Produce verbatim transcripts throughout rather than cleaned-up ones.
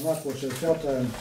nākošais jautājums.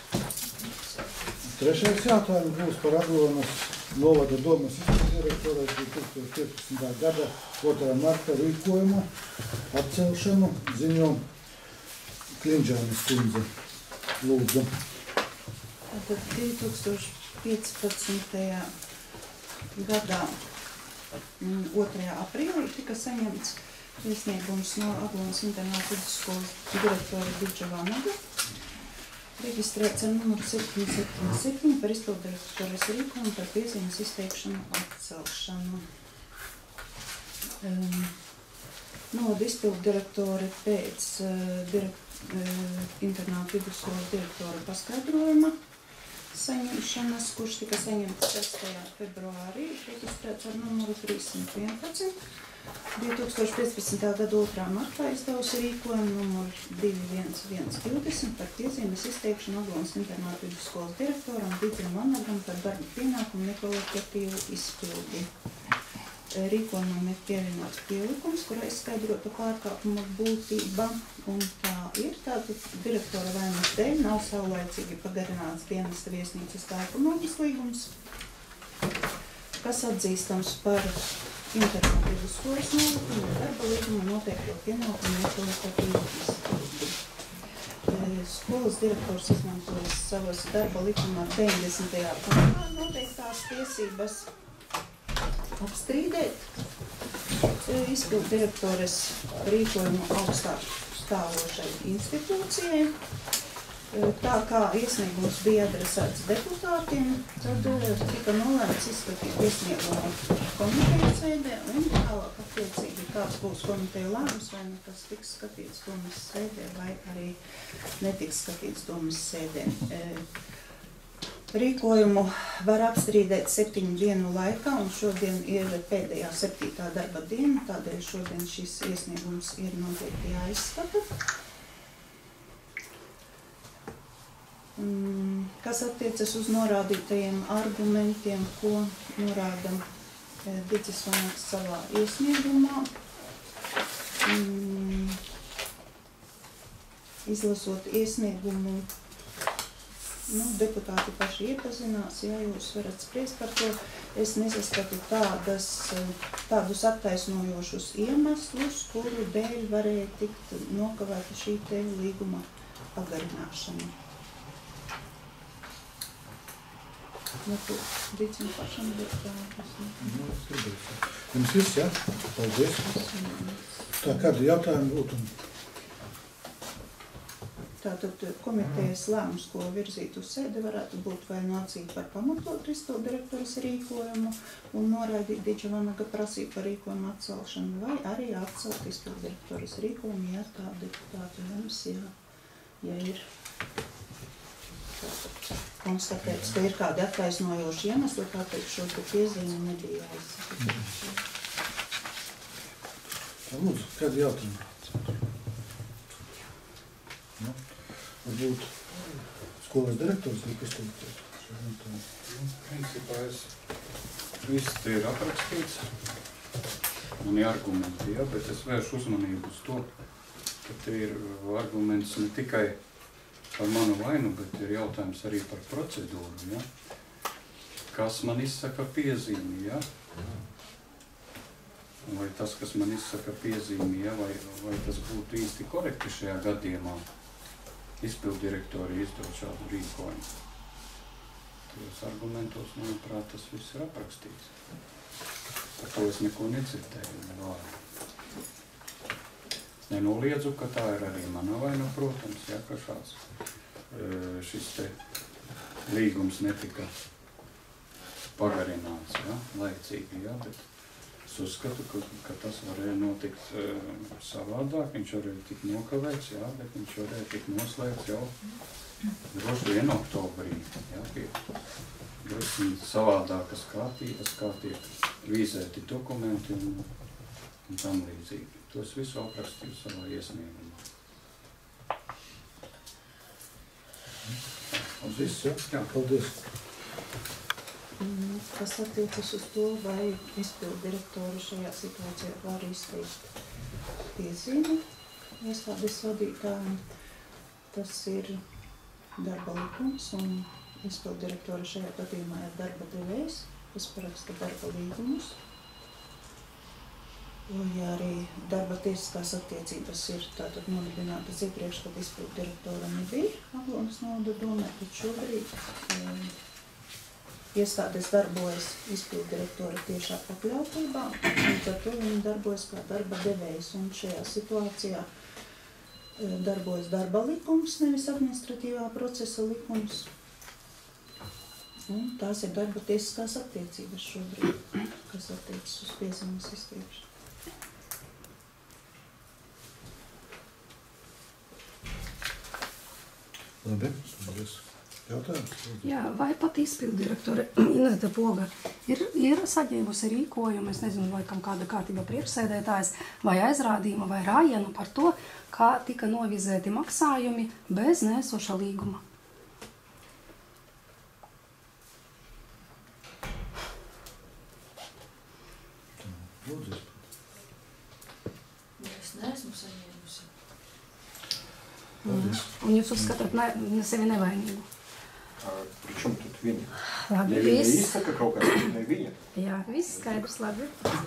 Trešais jautājums būs par Aglonas novada domas izpildirektoras divi tūkstoši piecpadsmitā gada otrā marta rīkojuma atcelšanu ziņo Klinžānes kundze. Lūdzu. Tātad divi tūkstoši piecpadsmitajā gadā otrajā aprīlī tika saņemts iesniegums no Aglonas internāta vidusskolas direktora Diģa Vanaga, reģistrēts ar numuru septiņi septiņi septiņi par izpildirektoras rīkojumu par piezīmes izteikšanu atcelšanu. Um, Novada izpildirektori pēc uh, direkt, uh, internāta vidusskolas direktora paskaidrojuma saņemšanas, kurš tika saņemts sestajā februārī, reģistrēts ar numuru trīssimt vienpadsmit. divi tūkstoši piecpadsmitā gada otrā martā izdevusi rīkojumu numuru divi viens viens divdesmit par piezīmes izteikšanu Aglonas internāta vidusskolas direktoram Diģam Vanagam par darba pienākumu nekvalitatīvu izpildi. Rīkojumam ir pievienots pielikums, kurā izskaidrota pārkāpuma būtība, un tā ir. Tātad direktora vainas dēļ nav saulaicīgi pagarināts dienesta viesnīcas darba nomas līgums, kas atzīstams par internāta vidusskolas nolikumu un darba līguma noteikto pienākumu nekvalitatīvu izpildi. Skolas direktors izmantojas savas darba likumā deviņdesmitajā pantā noteiktās tiesības apstrīdēt izpildu direktores rīkojumu augstāk stāvošai institūcijai. Tā kā iesniegums bija adresēts deputātiem, tad tika nolēmts izskatīt iesniegumu komitejas sēdē un tālāk attiecīgi kāds būs komiteja lēmums, vai nu tas tiks skatīts domas sēdē vai arī netiks skatīts domas sēdē. Rīkojumu var apstrīdēt septiņu dienu laikā, un šodien ir pēdējā septītā darba diena, tādēļ šodien šis iesniegums ir noteikti jāizskata. Kas attiecas uz norādītajiem argumentiem, ko norāda Diģis Vanags savā iesniegumā. Izlasot iesniegumu, nu, deputāti paši iepazinās, ja jūs varat spriest par to. Es nesaskatu tādas, tādus attaisnojošus iemeslus, kuru dēļ varēja tikt nokavēta šī te līguma pagarināšana. Nu, tu Dicim pašam deputātas. Nu, es gribēju. Jums viss, jā? Paldies. Tā, kādi jautājumi būtu? Tātad komitejas lēmums, ko virzīt uz sēdi, varētu būt vai nācīt par pamatot izpildu direktoras rīkojumu un noraidīt Diģa Vanaga prasību par rīkojumu atcelšanu, vai arī atcelt izpildu direktoras rīkojumu, ja tā deputātu lems, ja, ja ir konstatēts, ka ir kādi attaisnojoši iemesli, kāpēc šo te piezīmi nebija jāizsaka. Tā, lūdzu, kādi jautājumi? Nu, varbūt skolas direktors ir izteikties. Nu, principā es viss te ir aprakstīts, mani argumenti, ja, bet es vēršu uzmanību uz to, ka te ir arguments ne tikai par manu vainu, bet ir jautājums arī par procedūru, ja? Kas man izsaka piezīmi, ja? Vai tas, kas man izsaka piezīmi, ja? vai, vai tas būtu īsti korekti šajā gadījumā izpildirektori izdot šādu rīkojumu. Tajos argumentos, manuprāt, tas viss ir aprakstīts. Par to es neko nedzirdēju, nevāju. Nenoliedzu, ka tā ir arī mana vaina, protams, ja, ka šāds šis te līgums netika pagarināts, ja, laicīgi, ja, bet es uzskatu, ka, ka tas varēja notikt savādāk, viņš varēja tikt nokavēts, ja, bet viņš varēja tikt noslēgts jau droši vien oktobrī, ja, pie drusku savādākas kārtības, kā tiek vīzēti dokumenti un, un tam līdzīgi. To es visu aprakstīju savā iesniegumā. Paldies, jā? Jā, paldies. Kas attiecas uz to, vai izpildu direktori šajā situācijā var izteikt piezīmi iestādes vadītājiem. Tas ir darba likums, un izpildu direktora šajā gadījumā ir darba devējs, kas paraksta darba līgumus. Ja arī darba tiesiskās attiecības ir tātad nodibinātas iepriekš, kad izpildu direktora nebija Aglonas novada domē, bet šobrīd e, iestādes darbojas izpildu direktora tiešā pakļautībā, un ar to viņi darbojas kā darba devējs, un šajā situācijā e, darbojas darba likums, nevis administratīvā procesa likums. Un tās ir darba tiesiskās attiecības šobrīd, kas attiecas uz piezīmes izteikšanu. Labi, paldies. Jautājums? Jā, vai pat izpildu direktore Ineta Poga ir, ir saņēmusi rīkojumu, es nezinu, vai kam kāda kārtība priekšsēdētājs, vai aizrādījuma, vai rājienu par to, kā tika novizēti maksājumi bez neesoša līguma? Lūdzu. Es neesmu saņēmusi. Paldies. Un jūs uzskatāt ne, ne sevi nevainīgu? Причем тут viņa? Labi, Ja viņa viss. izsaka kaut kā, ne viņa. Jā, viss skaidrs, labi.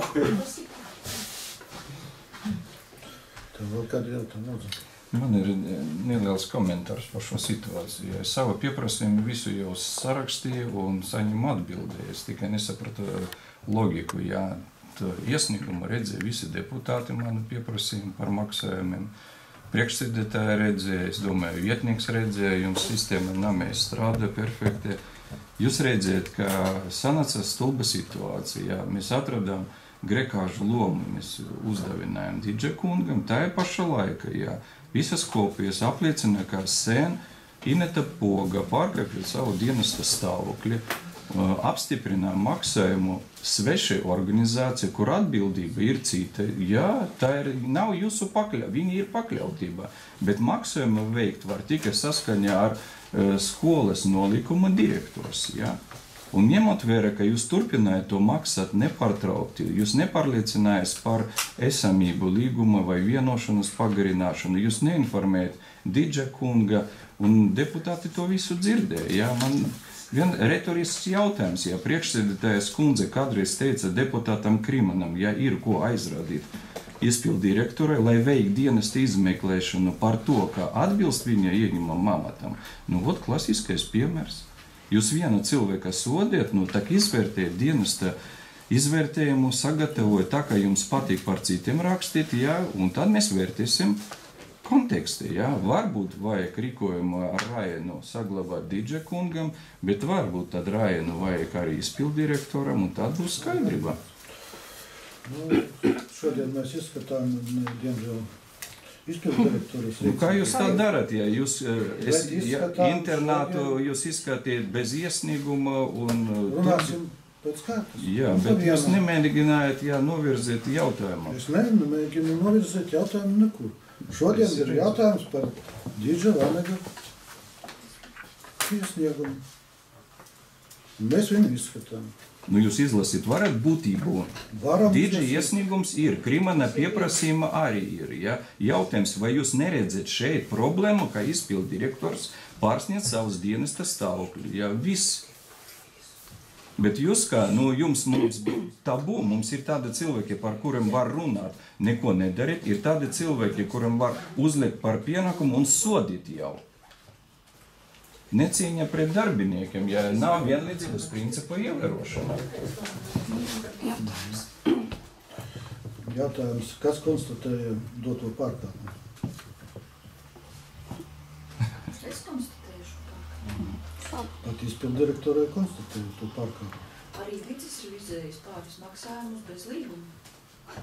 Tev vēl kādi jautājumi, lūdzu? Man ir neliels komentārs par šo situāciju. Es savu pieprasījumu visu jau sarakstīju un saņemu atbildēju. Es tikai nesapratu logiku. Jā, iesniegumu redzēja visi deputāti manu pieprasījumu par maksājumiem. Priekšsēdētāji redzēja, es domāju, vietnieks redzēja, jums sistēma namēs strādā perfekti. Jūs redzējat, ka sanāca stulba situācija. Mēs atradām grekāžu lomu, mēs uzdavinājām Didža kungam, tā ir paša laika, jā. Visas kopijas apliecina, ka sen Ineta Poga pārkāpja savu dienesta stāvokli, apstiprināja maksājumu svešai organizācija, kur atbildība ir cita. Jā, tā ir, nav jūsu pakļautība, viņi ir pakļautībā, bet maksājumu veikt var tikai saskaņā ar uh, skolas nolikuma direktors. Jā. Un ņemot vērā, ka jūs turpinājat to maksāt nepārtraukti, jūs nepārliecinājāt par esamību līguma vai vienošanas pagarināšanu, jūs neinformējat Didža kunga, un deputāti to visu dzirdēja. Jā, man vien retorisks jautājums, ja priekšsēdētājas kundze kādreiz teica deputātam Krimanam, ja ir ko aizrādīt izpildu direktorai, lai veik dienesta izmeklēšanu par to, ka atbilst viņa ieņemam amatam. Nu, vot klasiskais piemērs. Jūs vienu cilvēku sodiet, nu, tak izvērtējiet dienesta izvērtējumu, sagatavojiet tā, ka jums patīk par citiem rakstīt, jā, un tad mēs vērtēsim kontekstā, jā. Varbūt vajag rīkojumu ar Raienu saglabāt Didža kungam, bet varbūt tad Raienu vajag arī izpildu direktoram, un tad būs skaidrība. Nu, šodien mēs izskatām, diemžēl, izpildu direktoris. Nu, kā jūs tā darat, ja jūs es, ja, izskatām internātu šodien. jūs izskatiet bez iesnieguma un... Runāsim pēc kārtas. Jā, bet jūs nemēģinājāt, jā, novirzīt jautājumu. Es nemēģinu novirzīt jautājumu nekur. Šodien ir jautājums par Didža Vanega iesniegumu. Mēs viņu izskatām. Nu, jūs izlasīt varat būtību. Didža iesniegums ir, Krimana pieprasījuma arī ir. Ja? Jautājums, vai jūs neredzat šeit problēmu, ka izpildu direktors pārsniedz savus dienesta stāvokļu? Ja? Viss. Bet jūs kā, nu, jums mums tabū, mums ir tādi cilvēki, par kuriem var runāt, neko nedarīt, ir tādi cilvēki, kuriem var uzlikt par pienākumu un sodīt jau. Necīņa pret darbiniekiem, ja nav vienlīdzības principa ievērošana. Jautājums, kas konstatēja doto pārkāpumu? Es konstatēju šo pārkāpumu. Pat izpildu direktorai konstatēja to pārkāpumu. Arī Vicis ir izējis pāris maksājumus bez līguma.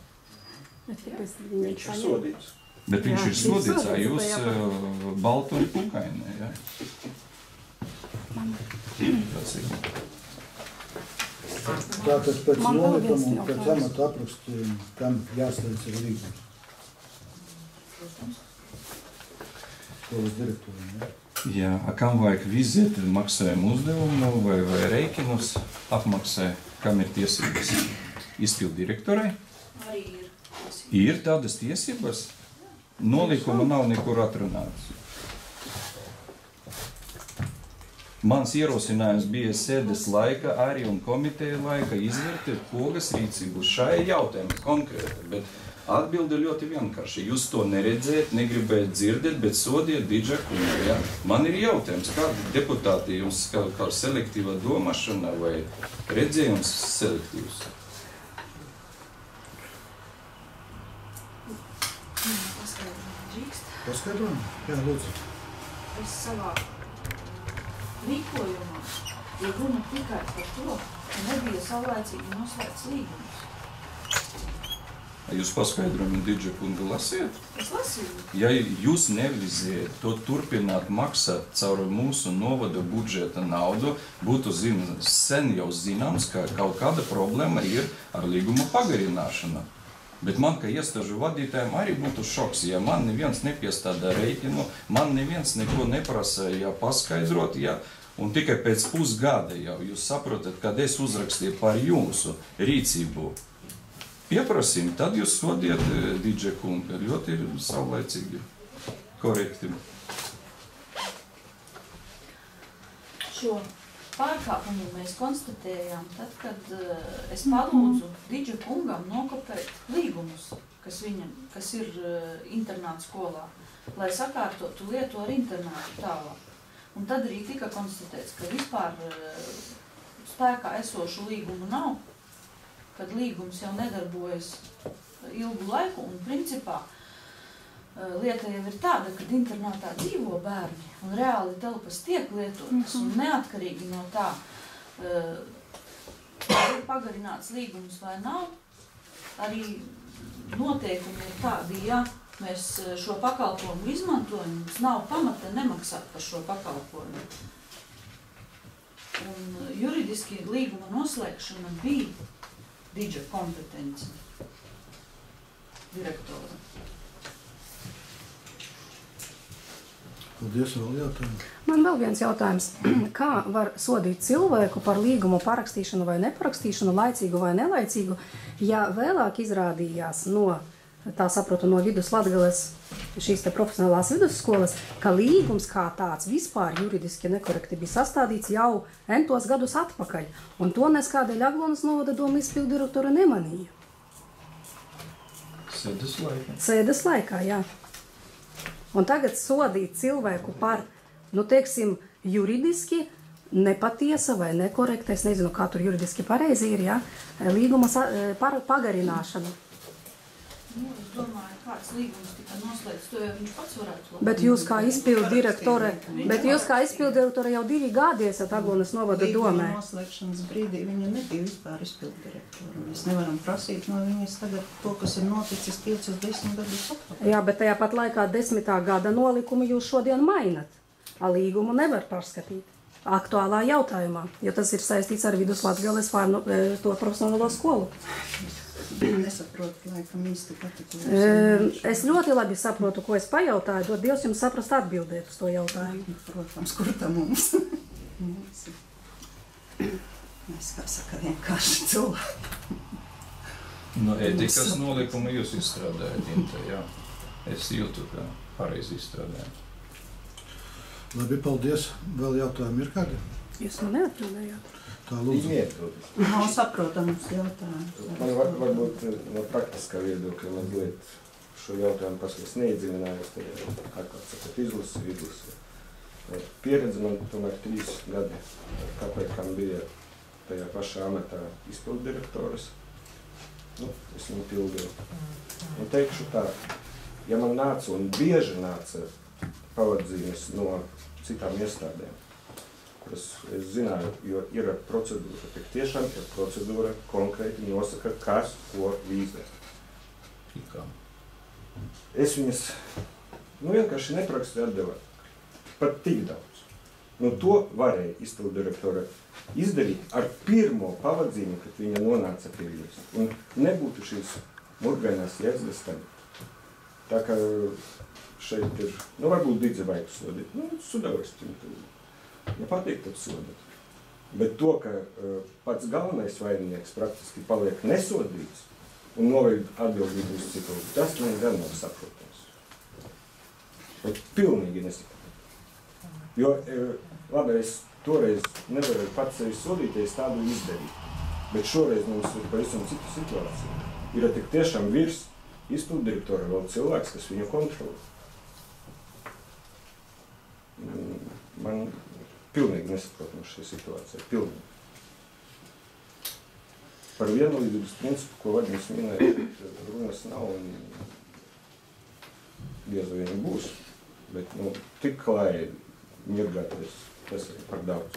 Viņš ir sodīts. Bet viņš Jā, ir sodīts, viņš jūs sodīts, uh, baltu un pukaini, ja? Tas ir. Tātad pēc Man vēl viens nolikuma un pēc jautājums. amata aprakstījuma, kam jāslēdz ir līgums? Skolas direktoram, ja? Jā, a kam vajag vizēt maksājumu uzdevumu vai, vai reikinus apmaksē, kam ir tiesības? Izpildu direktorai? Arī ir tiesības. Ir tādas tiesības? Nolikuma nav nekur atrunāts. Mans ierosinājums bija sēdes laika, arī un komiteja laika izvērtēt pogas rīcību šai jautājumā konkrēti, bet atbilde ļoti vienkārši. Jūs to neredzēt, negribēt dzirdēt, bet sodiet Didža kungu, ja? Man ir jautājums, kādi deputāti jums kā, kā selektīva domāšana vai redzējums selektīvs? Paskaidrojam? Jā, lūdzu. Es savā rīkojumā ir runa tikai par to, ka nebija saulēcīgi noslēgts līgums. Jūs paskaidrojumu Didža kungu lasiet? Es lasīju. Ja jūs nevizējat to turpināt maksāt caur mūsu novada budžeta naudu, būtu zin, sen jau zināms, ka kaut kāda problēma ir ar līguma pagarināšanu. Bet man, kā iestāžu vadītājiem, arī būtu šoks, ja man neviens nepiestādā reiķinu, man neviens neko neprasa, ja paskaidrot, ja, un tikai pēc pusgada jau jūs saprotat, kad es uzrakstīju par jūsu rīcību pieprasījumu, tad jūs sodiet Didža kungu. Ļoti ir saulaicīgi, korekti. Šo pārkāpumu mēs konstatējām tad, kad uh, es palūdzu Didža kungam nokopēt līgumus, kas viņam, kas ir uh, internāta skolā, lai sakārtotu lietu ar internātu tālāk. Un tad arī tika konstatēts, ka vispār uh, spēkā esošu līgumu nav, kad līgums jau nedarbojas ilgu laiku un principā lieta jau ir tāda, kad internātā dzīvo bērni un reāli telpas tiek lietotas un neatkarīgi no tā, ir pagarināts līgums vai nav, arī noteikumi ir tādi, ja mēs šo pakalpojumu izmantojam, mums nav pamata nemaksāt par šo pakalpojumu. Un juridiski līguma noslēgšana bija Didža kompetence direktora. Paldies, vēl jautājumu. Man vēl viens jautājums. Kā var sodīt cilvēku par līgumu parakstīšanu vai neparakstīšanu, laicīgu vai nelaicīgu, ja vēlāk izrādījās no, tā saprotu, no vidus Latgales šīs te profesionālās vidusskolas, ka līgums kā tāds vispār juridiski nekorekti bija sastādīts jau entos gadus atpakaļ, un to neskādēļ Aglonas novada doma izpildu direktora nemanīja. Sēdes laikā. Sēdes laikā, jā. Un tagad sodīt cilvēku par, nu, teiksim, juridiski nepatiesa vai nekorekta, es nezinu, kā tur juridiski pareizi ir, ja, līguma par pagarināšanu. Nu, es domāju, kāds līgums tika noslēgts, to jau viņš pats varētu labi. Bet jūs kā izpildu direktore, bet jūs kā izpildu direktore jau divi gadi esat Aglonas novada domē. Līguma noslēgšanas brīdī viņa nebija vispār izpildu direktora. Mēs nevaram prasīt no viņas tagad to, kas ir noticis piecus desmit gadus atpakaļ. Jā, bet tajā pat laikā desmitā gada nolikumu jūs šodien mainat. A līgumu nevar pārskatīt aktuālā jautājumā, jo tas ir saistīts ar Vidus Latgales pārnu, to profesionālo skolu. Nesaprotu, laikam īsti patīk. Es ļoti labi saprotu, ko es pajautāju, dod Dievs jums saprast atbildēt uz to jautājumu. Protams, kur tā mums? Mēs, kā saka, vienkārši cilvēki. No ētikas nolikuma jūs izstrādājat, Inte, jā. Es jūtu, ka pareizi izstrādājat. Labi, paldies. Vēl jautājumi ir kādi? Jūs man neatbildējāt. Tā lūdzu. Nav saprotams jautājums. Man var, varbūt no praktiskā viedokļa mazliet šo jautājumu paskatās neiedziļinājos, tad kā kāds sakot, izlasi, izlasi. Pieredze man tomēr trīs gadi, kāpēc kam bija tajā pašā amatā izpildu direktoras. Nu, es viņu pildīju. Un teikšu tā, ja man nāca un bieži nāca pavadzīmes no citām iestādēm, kuras es zināju, jo ir procedūra, tik tiešām ir procedūra konkrēti nosaka, kas, ko vīzē. Es viņas, nu vienkārši nepraksti atdeva pat tik daudz. Nu to varēja izpildu direktora izdarīt ar pirmo pavadzīmu, kad viņa nonāca pie jums. Un nebūtu šīs murgainās jēdzes tagad. Tā kā šeit ir, nu varbūt Didze vajag sodīt, nu sudavais viņu. Ja patīk, tad sodat. Bet to, ka uh, pats galvenais vaininieks praktiski paliek nesodīts un noved atbildību uz citu, tas man gan nav saprotams. Bet pilnīgi nesaprotams. Jo, uh, labi, es toreiz nevarēju pats sevi sodīt, ja es tādu izdarīju. Bet šoreiz mums ir pavisam cita situācija. Ir tik tiešām virs izpilddirektora vēl cilvēks, kas viņu kontrolē. Man pilnīgi nesaprotama šī situācija. Pilnīgi. Par vienlīdzības principu, ko Vaģis minēja, runas nav un diez vien būs. Bet, nu, tik klāji mirgāties, tas ir par daudz.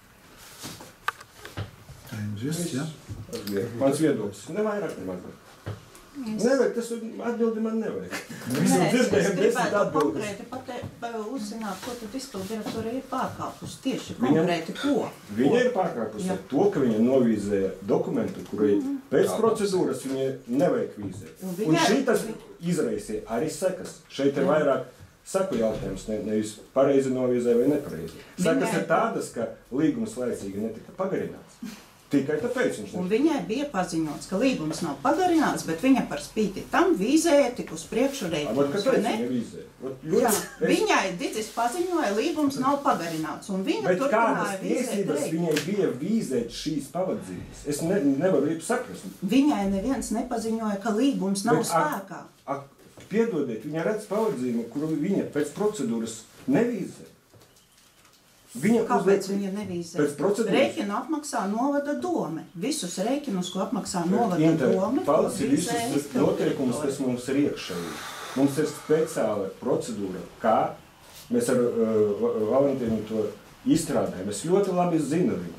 Tā jums viss, ja? Mans viedoklis. Ne vairāk, ne mazāk. Nevajag, tas atbildi man nevajag. Nē, es gribētu konkrēti pateikt, uzzināt, ko tad izpilddirektora ir pārkāpusi. Tieši konkrēti ko? Viņa ir pārkāpusi ar to, ka viņa novīzēja dokumentu, kurai pēc procedūras viņa nevajag vīzēt. Un šī tas izraisīja arī sekas. Šeit ir vairāk saku jautājums, ne, nevis pareizi novīzē vai nepareizi. Sekas ir tādas, ka līgums laicīgi netika pagarināts. Tikai tāpēc viņš un viņai bija paziņots, ka līgums nav pagarināts, bet viņa par spīti tam vīzēja tik uz priekšu rēķinus. Kāpēc viņa vīzēja? Jā, es... viņai Didzis paziņoja, līgums nav pagarināts, un viņa bet turpināja vīzēt tiesības viņai bija vīzēt šīs pavadzības? Es ne, nevaru saprast. Viņai neviens nepaziņoja, ka līgums nav bet, spēkā. Ak, ak, piedodiet, viņa redz pavadzību, kuru viņa pēc procedūras nevīzē. Viņa Kāpēc viņa nevīzē? Procedūras... Rēķinu apmaksā novada dome. Visus rēķinus, ko apmaksā novada Inter, dome, palasi visus noteikumus, kas mums ir iekšēji. Mums ir speciāla procedūra, kā mēs ar uh, Valentīnu to izstrādājam. Es ļoti labi zinu viņu.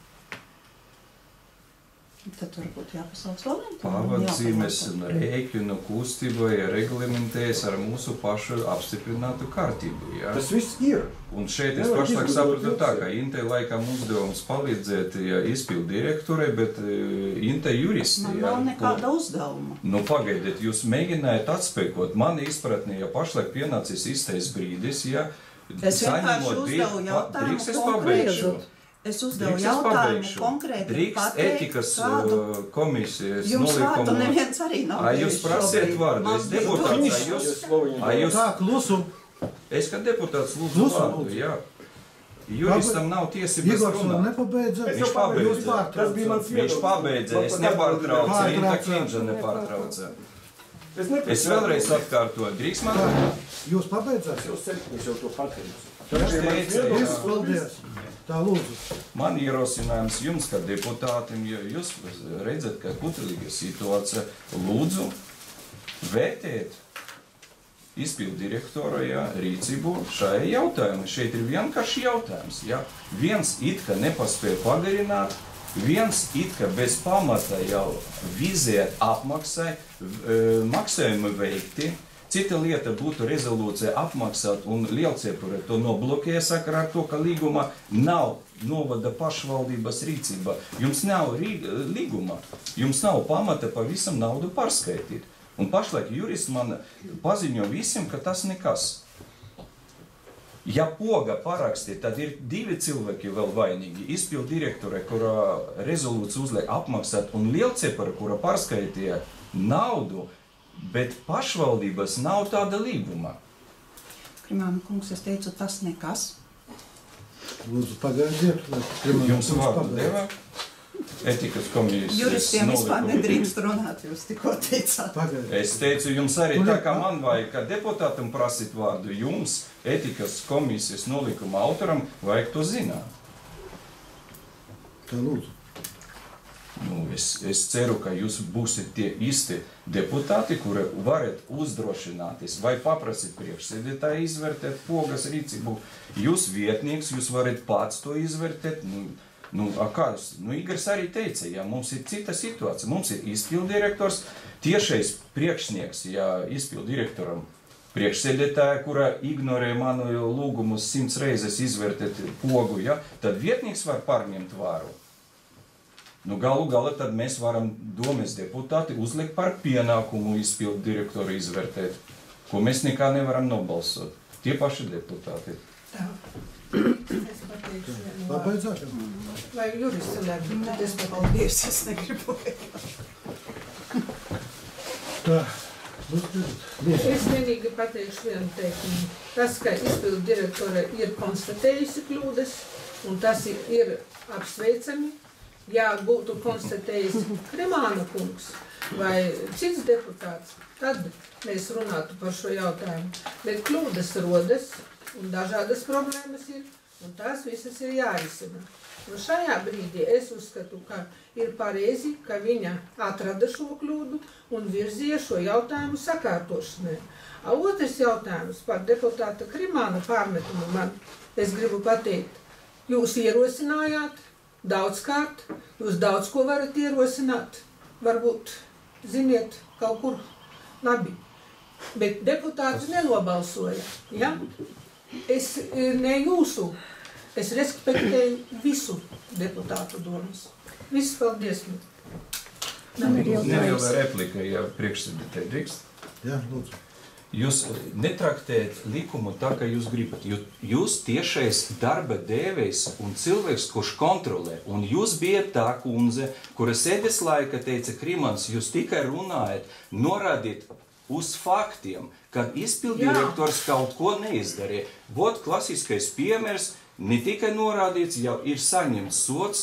Tad varbūt jāpasauc Valentīnu. Pavadzīmes un rēķinu kustība ir reglamentējas ar mūsu pašu apstiprinātu kārtību. Ja? Tas viss ir. Un šeit es pašlaik sapratu tā, ka Inte laikam uzdevums palīdzēt ja, izpildu direktorai, bet Inte juristi. Man nav nekāda uzdevuma. Nu pagaidiet, jūs mēģinājāt atspēkot. Mani izpratnē, ja pašlaik pienācis īstais brīdis, ja es vienkārši uzdevu jautājumu konkrētu. Es uzdevu jautājumu konkrēti Drīkst etikas kādu... komisijas jums nolikumu. vārdu neviens arī nav. A, jūs prasiet vārdu, es deputāts, a jūs... A, jūs... Tā, klusu. Es kā deputāts lūdzu Klusu, vārdu, lūdzu. jā. Juristam nav tiesības Igors runāt. nepabeidza. Viņš pabeidza. Tas bija mans Viņš pabeidza, es nepārtraucu, Rīta Klimža nepārtrauca. Es, es vēlreiz atkārtoju, drīkst man? Jūs pabeidzāt? Jūs septiņas jau to pateicu. Tas teica, jā. Paldies. Tā lūdzu. Man ierosinājums jums, kā deputātim, jo jūs redzat, ka kutelīga situācija, lūdzu vērtēt izpildu direktora ja, rīcību šajā jautājumā. Šeit ir vienkārši jautājums. Ja. Viens it kā nepaspēja pagarināt, viens it kā bez pamata jau vizēt apmaksai, maksājumi veikti. Cita lieta būtu rezolūcija apmaksāt un lielciepure to noblokēja sakarā ar to, ka līguma nav novada pašvaldības rīcība. Jums nav līguma, jums nav pamata pavisam naudu pārskaitīt. Un pašlaik jurists man paziņo visiem, ka tas nekas. Ja poga paraksti, tad ir divi cilvēki vēl vainīgi. Izpildu direktore, kura rezolūcija uzliek apmaksāt, un lielciepure, kura pārskaitīja naudu, bet pašvaldības nav tāda līguma. Krimāna kungs, es teicu, tas nekas. Lūdzu, pagaidiet. Jums vārdu devā? Etikas komisijas juristiem vispār nedrīkst runāt, jūs tikko teicāt. Pagaidiet. Es teicu jums arī tā, kā man vajag, ka deputātam prasīt vārdu, jums, etikas komisijas nolikuma autoram, vajag to zināt. Tā lūdzu. Nu, es, es ceru, ka jūs būsiet tie īsti deputāti, kuri varat uzdrošināties vai paprasīt priekšsēdētāju izvērtēt pogas rīcību. Jūs vietnieks, jūs varat pats to izvērtēt. Nu, nu, kāds, nu, Igors arī teica, ja mums ir cita situācija. Mums ir izpildirektors, tiešais priekšnieks, ja izpildirektoram priekšsēdētāja, kura ignorē manu lūgumus simts reizes izvērtēt pogu, ja, tad vietnieks var pārņemt vāru. Nu, galu galā tad mēs varam domes deputāti uzlikt par pienākumu izpildu direktoru izvērtēt, ko mēs nekā nevaram nobalsot. Tie paši deputāti. Tā. Es pateikšu vienu vārdu. Pabeidzāt? Vai juristi negrib? Tad es Paldies, es negribu. Tā. Es vienīgi pateikšu vienu teikumu. Tas, ka izpildu direktore ir konstatējusi kļūdas, un tas ir, ir apsveicami, ja būtu konstatējis Krimāna kungs vai cits deputāts, tad mēs runātu par šo jautājumu. Bet kļūdas rodas un dažādas problēmas ir, un tās visas ir jārisina. Un šajā brīdī es uzskatu, ka ir pareizi, ka viņa atrada šo kļūdu un virzīja šo jautājumu sakārtošanai. A otrs jautājums par deputāta Krimāna pārmetumu man, es gribu pateikt, jūs ierosinājāt daudzkārt, jūs daudz ko varat ierosināt, varbūt, ziniet, kaut kur labi, bet deputāti nenobalsoja, ja? Es ne jūsu, es respektēju visu deputātu domas. Viss, paldies. Neliela replika, ja priekšsēdētāji drīkst. Jā, lūdzu. Jūs netraktējat likumu tā, kā jūs gribat. Jūs tiešais darba dēvējs un cilvēks, kurš kontrolē. Un jūs bijat tā kundze, kura sēdes laika teica, Krimans, jūs tikai runājat, norādīt uz faktiem, kad izpildirektors kaut ko neizdarīja. Vot klasiskais piemērs, ne tikai norādīts, jau ir saņemts sots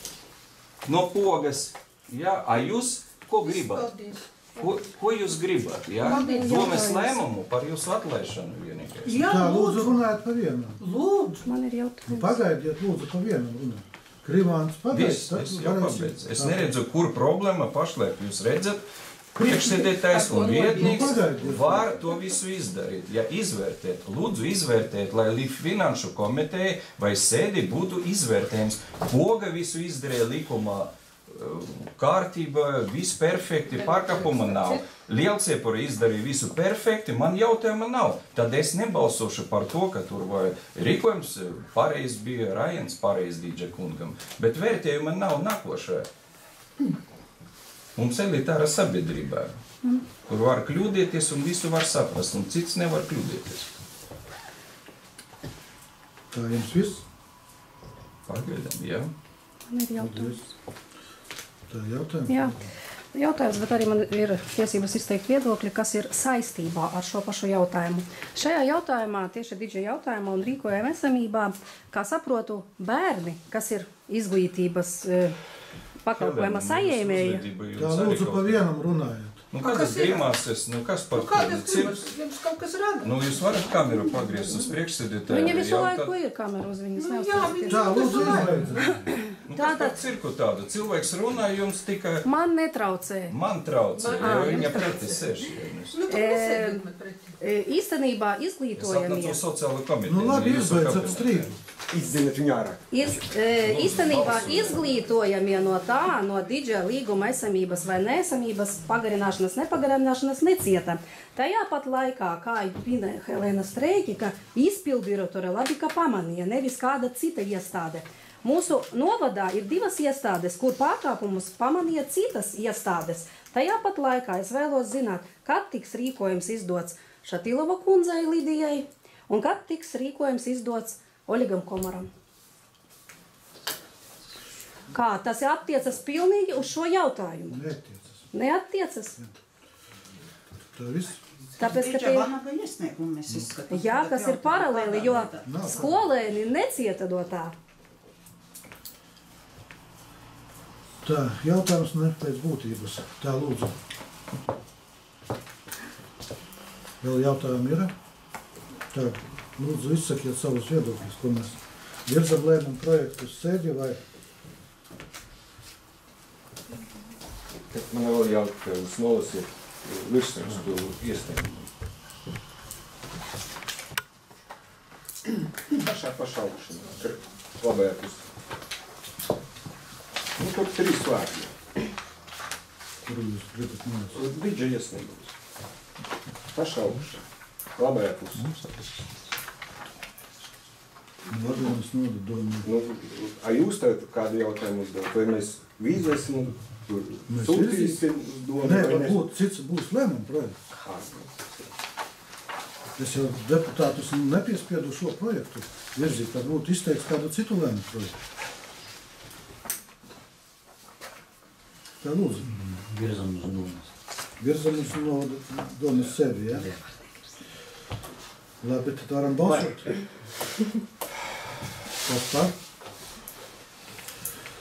no pogas. Jā, a jūs ko gribat? Ko, ko jūs gribat? Jā? Domas lēmumu par jūsu atlaišanu vienīgais. Jā, tā, lūdzu, runājiet pa vienam. Lūdzu. Man ir jautājums. Nu, pagaidiet, lūdzu, pa vienam runāt. Krimāns pagaid. Es jau pabeidzu. Es neredzu, kur problēma pašlaik jūs redzat. Priekšsēdētājs un vietnieks var to visu izdarīt. Ja izvērtēt, lūdzu izvērtēt, lai līdz finanšu komiteja vai sēdi būtu izvērtējums. Poga visu izdarīja likumā kārtība, viss perfekti, pārkāpuma nav. Lielciepuri izdarīja visu perfekti, man jautājuma nav. Tad es nebalsošu par to, ka tur vai rīkojums pareiz bija, Rajans pareiz dīdža kungam. Bet vērtējuma nav nākošajā. Mums elitāra sabiedrībā, kur var kļūdieties un visu var saprast, un cits nevar kļūdieties. Tā jums viss? Pagaidām, jā. Man ir jautājums. Tā jautājums? Jā, jautājums, bet arī man ir tiesības izteikt viedokļi, kas ir saistībā ar šo pašu jautājumu. Šajā jautājumā, tieši didža jautājumā un rīkojuma esamībā, kā saprotu, bērni, kas ir izglītības pakalpojuma saņēmēji. Tā lūdzu pa vienam runājot. Nu, kādas grimāses, nu kas par to? Kādas grimāses? Jums kaut kas rada? Nu, jūs varat kameru pagriezt uz priekšsēdētāju. Viņa visu laiku ir kameru uz viņas neuzstāstīties. Tā, lūdzu, izbeidzat. Nu, kas par cirku tādu? Cilvēks runā jums tikai... Man netraucē. Man traucē, jo viņa pretī sēž. Nu, tad nesēdiet man pretī. Īstenībā izglītojamie... Es atnācu sociālo komiteju. Nu, labi, izbeidzat strīdu. Izdzināt viņu ārā. Iz, e, īstenībā izglītojamie no tā, no didža līguma esamības vai neesamības, pagarināšanas, nepagarināšanas necieta. Tajā pat laikā, kā minēja Helēna Streiki, ka izpildirektore labi, ka pamanīja, nevis kāda cita iestāde. Mūsu novadā ir divas iestādes, kur pārkāpumus pamanīja citas iestādes. Tajā pat laikā es vēlos zināt, kad tiks rīkojums izdots Šatilova kundzei Lidijai un kad tiks rīkojums izdots Oļegam Komaram. Kā tas attiecas pilnīgi uz šo jautājumu? Neattiecas. Neattiecas? Tā viss. Tāpēc, ka tie... Jā, kas ir paralēli, jo skolēni necieta no tā. Tā, jautājums ne pēc būtības. Tā, lūdzu. Vēl jautājumi ir? Tā, lūdzu, izsakiet savus viedokļus, ko mēs virzam lēmumu projektu uz sēdi vai... Man vēl jautājums nolasīt virsrakstu iesniegumu. Pašā pašā augšanā, labajā pusē. Nu, tur trīs vārdi. Kuru jūs gribat nolasīt? Didža iesniegums. Pašā augšanā, labajā pusē. Vadonis nodadomi. Nu, a jūs tad kādu jautājumu uzdevat? Vai mēs vīzēsim un sūtīsim uz domu? Nē, varbūt cits būs lēmuma projekts. Es jau deputātus nepiespiedu šo projektu virzīt, tad būtu izteikts kādu citu lēmumu projektu. Tā lūdzu. Virzam uz domas. Virzam uz no domas sevi, jā? Labi, tad varam balsot. Kas par?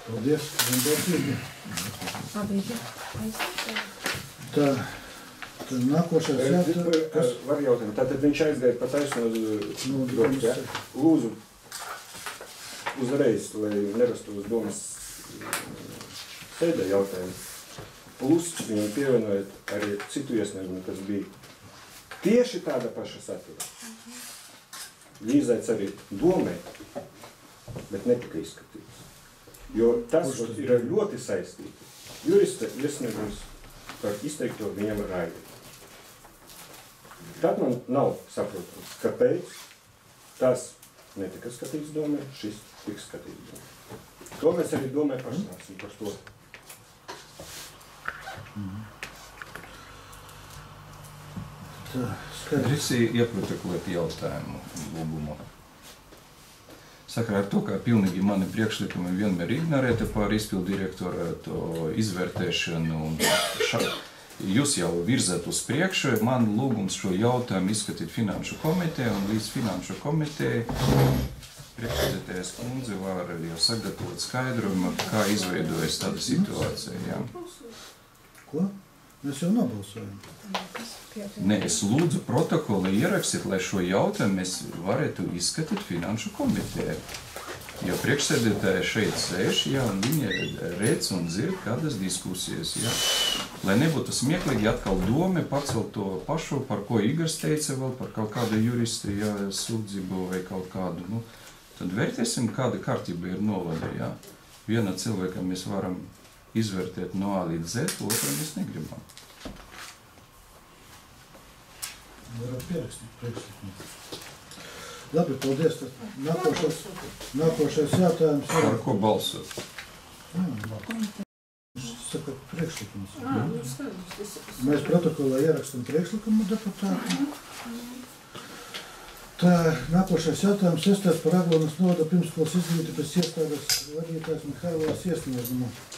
Paldies, vienbalsīgi. Abīgi. Tā, tad nākošais jautājums, kas... Var jautājumu. Tātad viņš aizgāja pa taisnu uz Nu, domu, ja? Lūdzu, uzreiz, lai nerastu uz domas sēdē jautājumu. Plus viņam pievienojot arī citu iesniegumu, kas bija tieši tāda paša satura. Līdzēts arī domē, bet netika izskatīts. Jo tas ir ļoti saistīti. Jurista iesniegums par izteikto viņam raidīt. Tad man nav saprotams, kāpēc tas netika skatīts domē, šis tika skatīts domē. To mēs arī domē pašnāsim par to. Skaidrs. Ieprotokolēt jautājumu lūgumu. Sakarā ar to, ka pilnīgi mani priekšlikumi vienmēr ignorēti par izpildu direktora to izvērtēšanu. Ša, jūs jau virzat uz priekšu, man lūgums šo jautājumu izskatīt finanšu komiteju, un līdz finanšu komiteju priekšsēdētājas kundze var jau sagatavot skaidrumu, kā izveidojas tāda situācija. Jā. Ko? Mēs jau nobalsojam. Nē, es lūdzu protokoli ierakstīt, lai šo jautājumu mēs varētu izskatīt finanšu komiteju. Jo priekšsēdētāji šeit sēž, jā, un viņi redz un dzird kādas diskusijas, jā. Lai nebūtu smieklīgi atkal doma pacelt to pašu, par ko Igors teica vēl, par kaut kādu juristu, jā, sūdzību vai kaut kādu, nu, tad vērtēsim, kāda kārtība ir novada, jā. Viena cilvēka mēs varam izvērtēt no A līdz Z, otru mēs negribam. Varam pierakstīt priekšlikumu. Labi, paldies. Nākošais, nākošais jautājums. Par ko balsot? Saka, priekšlikums. Ah, nu skaidrs. Mēs protokolā ierakstam priekšlikumu deputātu. Tā, nākošais jautājums sestais par Aglonas novada pirmskolas izglītības iestādes vadītājs Mihailovas iesniegumu.